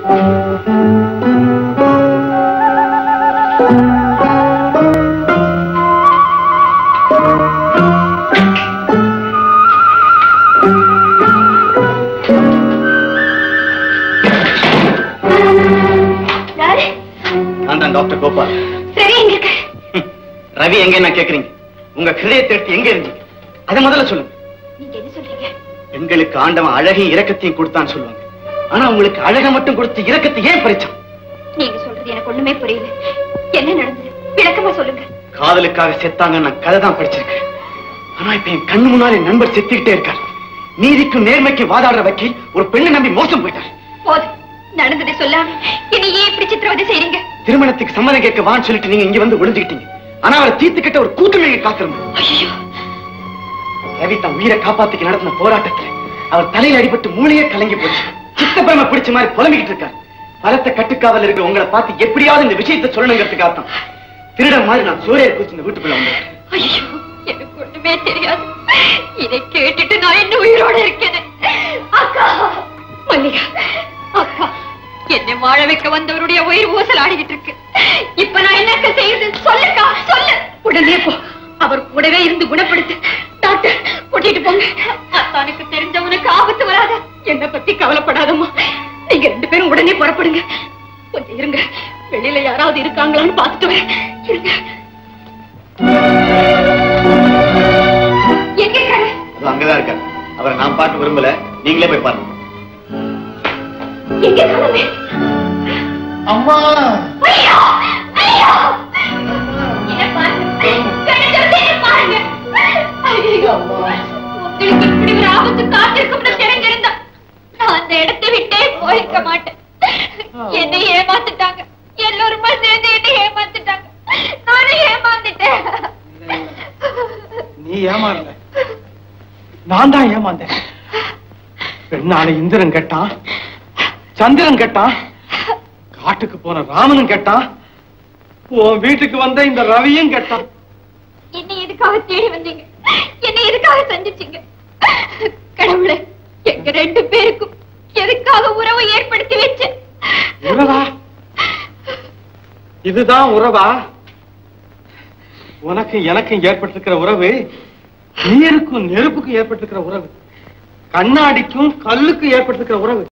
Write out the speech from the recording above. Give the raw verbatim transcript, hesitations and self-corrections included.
Doctor Gopal. சரி, எங்க ரவி எங்க என்ன கேக்குறீங்க? உங்க ஹிருதயத்தை எடுத்து எங்க இருந்தீங்க அதை முதல்ல சொல்லுங்க. நீங்க என்ன சொல்றீங்க? பெண்களுக்கு ஆண்டவன் அழகையும் இரக்கத்தையும் கொடுத்தான்னு சொல்லுவாங்க. ஆனா உங்களுக்கு அழகை மட்டும் கொடுத்து இரக்கத்தை ஏன் பறிச்சான்? நீங்க சொல்றது எனக்கு ஒண்ணுமே புரியல. என்ன நடந்தது விளக்கமா சொல்லுங்க. காதலுக்காக செத்தாங்க நான் கதை தான் படிச்சிருக்கேன். ஆனா இப்ப என் கண்ணு முன்னாலே நண்பர் செத்துக்கிட்டே இருக்கார். நீதிக்கும் நேர்மைக்கு வாதாடுற வக்கீல் ஒரு பெண்ணை நம்பி மோசம் போயிட்டார். போதும், நடந்ததை சொல்லாம என்னை ஏன் இப்படி சித்திரவதை செய்றீங்க? திருமணத்துக்கு சம்மதம் கேட்க வான்னு சொல்லிட்டு நீங்க இங்க வந்து ஒளிஞ்சுக்கிட்டீங்க. ஆனா அவரை தீர்த்துக்கிட்ட ஒரு கூட்டம் நீங்க காத்திருந்தோம். ரவி தன் உயிரை காப்பாத்திக்கு நடத்தின போராட்டத்துல அவர் தலையில அடிபட்டு மூளையே கலங்கி போச்சு. சித்தப்பரம பிடிச்ச மாதிரி புலம்பிக்கிட்டு இருக்காரு. பலத்த கட்டுக்காவல் இருக்கிற உங்களை பார்த்து எப்படியாவது இந்த விஷயத்தை சொல்லணுங்கிறதுக்காகத்தான் திருட மாதிரி நான் சூரிய குறிச்சு இந்த வீட்டுக்குள்ள வந்தேன். ஐயோ, எனக்கு ஒண்ணுமே தெரியாது. இதை கேட்டுட்டு நான் என்ன உயிரோட இருக்கேன். அக்கா மல்லிகா, அக்கா என்னை வாழ வைக்க வந்தவருடைய உயிர் ஊசல் ஆடிக்கிட்டு இருக்கு. இப்ப நான் என்னக்க செய்யுது சொல்லுக்கா, சொல்லு. உடனே போ, அவர் கூடவே இருந்து குணப்படுத்து. டாக்டர் கூட்டிட்டு போங்க. அத்தானுக்கு தெரிஞ்சவனுக்கு ஆபத்து வராத. என்னை பத்தி கவலைப்படாதம்மா. நீங்க ரெண்டு பேரும் உடனே புறப்படுங்க. கொஞ்சம் இருங்க, வெளியில யாராவது இருக்காங்களான்னு பாத்துட்டு வரேன். இருங்க. எங்க இருக்காரு? அங்கதான் இருக்காரு. அவரை நான் பார்க்க விரும்பல, நீங்களே போய் பாருங்க. எங்க இருக்காரு? அம்மா, ஐயோ ஐயோ, என்ன பாருங்க, கண்ணை பாருங்க. ஐயோ, உங்களுக்கு இப்படி ஒரு ஆபத்து காத்திருக்கும்னு தெரிஞ்சிருந்தா நான் அந்த இடத்தை விட்டே போயிருக்க மாட்டேன். என்னை ஏமாத்துட்டாங்க. எல்லோருமா சேர்ந்து என்னை ஏமாத்துட்டாங்க. நானும் ஏமாந்துட்டேன். நீ ஏமாறல, நான் தான் ஏமாந்தேன். பெண்ணால இந்திரன் கேட்டான், சந்திரன் கேட்டான், காட்டுக்கு போன ராமனும் கேட்டான், உன் வீட்டுக்கு வந்த இந்த ரவியும் கேட்டான். என்னை எதுக்காக தேடி வந்தீங்க? என்னை எதுக்காக சந்திச்சீங்க? கடவுளே, எங்க ரெண்டு பேருக்கும் எதுக்காக உறவை ஏற்படுத்தி வச்ச? உறவா? இதுதான் உறவா? உனக்கு எனக்கும் ஏற்பட்டிருக்கிற உறவு நீருக்கும் நெருப்புக்கும் ஏற்பட்டிருக்கிற உறவு, கண்ணாடிக்கும் கல்லுக்கும் ஏற்பட்டிருக்கிற உறவு.